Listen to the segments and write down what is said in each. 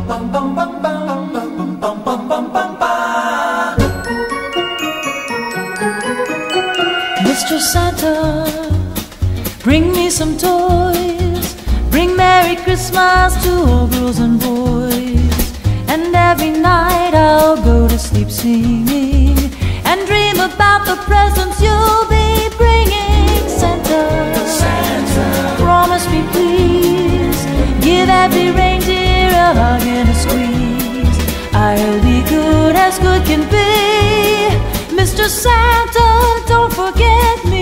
Mr. Santa, bring me some toys. Bring Merry Christmas to all girls and boys. And every night I'll go to sleep singing and dream about the presents you'll be bringing. Santa, Santa, promise me please, give every reindeer a hug and a squeeze. I'll be good as good can be. Mr. Santa, don't forget me.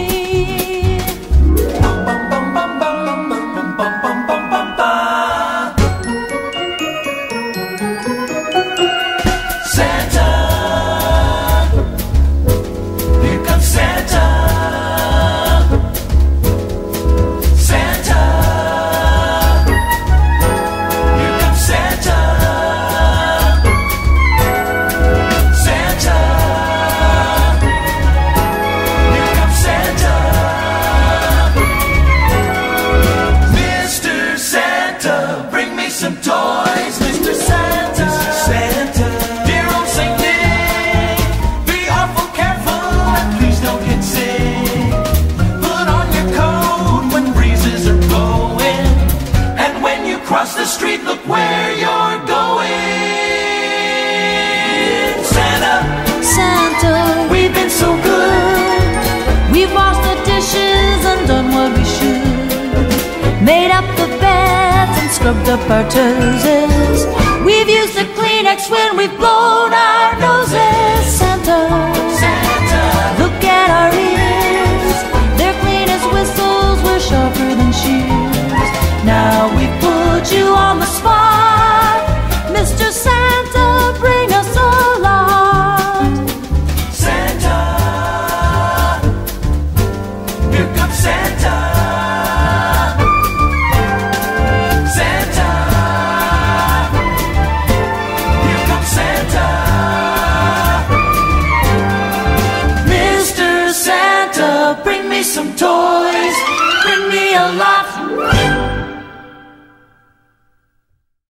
Santa, here comes Santa. Santa, here comes Santa. Santa, here comes Santa. Mr. Santa, bring me some toys. Mr. Santa, Santa, dear old Saint Nick, be awful careful and please don't get sick. Put on your coat when breezes are blowing, and when you cross the street, look where you're going. Santa, Santa, we've been so good. we've washed the dishes and done what we should. Made up the beds and scrubbed up our toes. We've used the Kleenex when we've blown our noses. Santa, Santa, look at our ears. They're clean as whistles, we're sharper than shears. Now we put you on the spot. Mr. Santa, bring us a lot. Santa, here comes Santa. Santa, here comes Santa. Mr. Santa, bring me some toys.